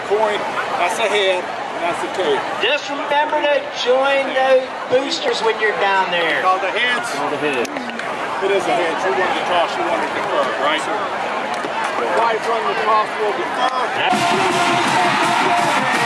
coin, that's a head, and that's a tail. Just remember to join those boosters when you're down there. Call the heads. Call the heads. It is a head. You wanted to toss, you wanted to defer, right? Right from the toss will defer.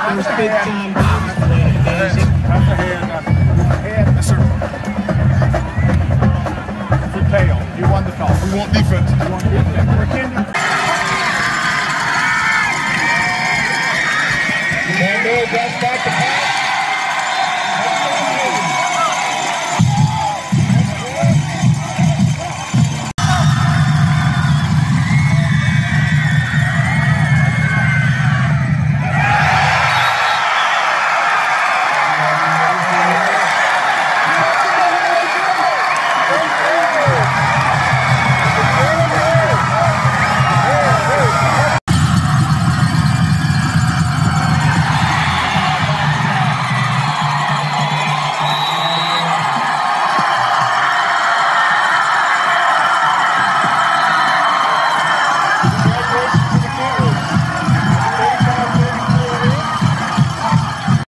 Those big time bombs playing days. That's the head. Yes, sir. For tail. You won the toss. We want defense. You want defense. We're Kendall. And that's back to pass.